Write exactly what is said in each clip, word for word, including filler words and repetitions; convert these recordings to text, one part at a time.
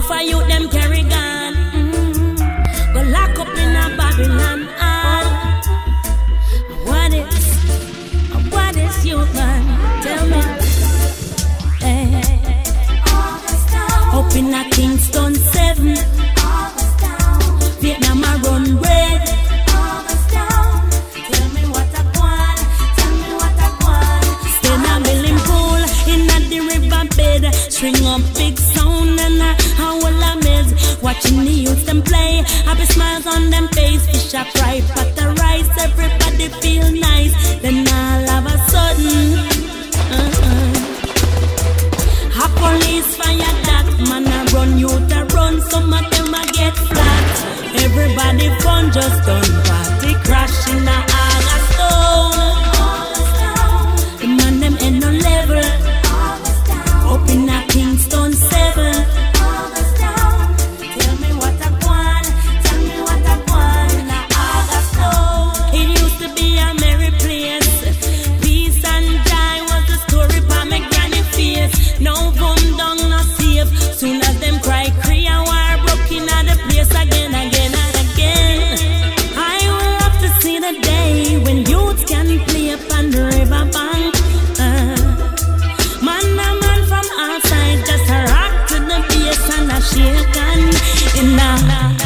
for you, them carry gun. Mm. Go lock up in a Babylon. Ah. What is, what is you, man? Tell me. Hey. Up in a Kingston seven. Vietnam a run red. Tell me what I want. Tell me what I want. Stay in a milling pool in a the river bed. String up big sound and a howl a mess. Watching the youths them play. Happy smiles on them face. Fish a fry, pot a rice. Everybody feel nice. Then all of a sudden, uh-uh. A police fire that man a run, you to run. Some of them a get flat. Everybody fun just done party crash in a Augustone. The man them in no level. Up in a Kingston seven. Tell me what I want. Tell me what I want in a Augustone. It used to be a merry place. Peace and joy was the story by my granny face. No boom down, no safe. Soon as them cry, cry and war broke in the place again, again and again. I will love to see the day when youths can play upon the river bank. Uh, man a man from outside, just a rock to the bass and a shake and in a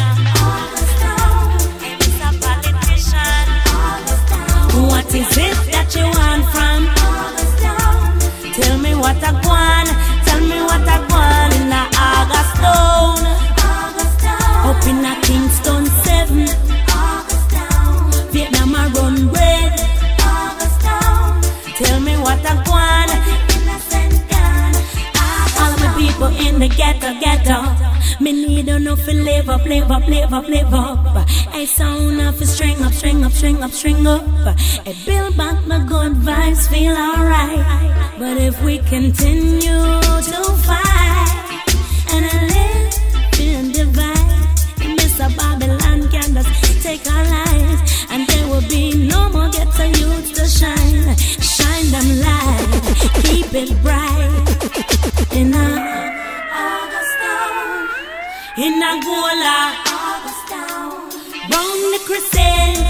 it's a politician. What is it that you want from? Tell me what I want. Tell me what I want in a Augustone. Up in a Kingston seven. Vietnam a run red. Tell me what I want. All my people in the ghetto, ghetto. Me need enough to live up, live up, live up, live up. I sound off a string up, string up, string up, string up. I build back my good vibes, feel alright. But if we continue to fight and I live in divide, Miss a Babylon can just take our lives, and there will be no more ghetto youths to shine. Shine them light, keep it bright. In a in Angola, round the crusade.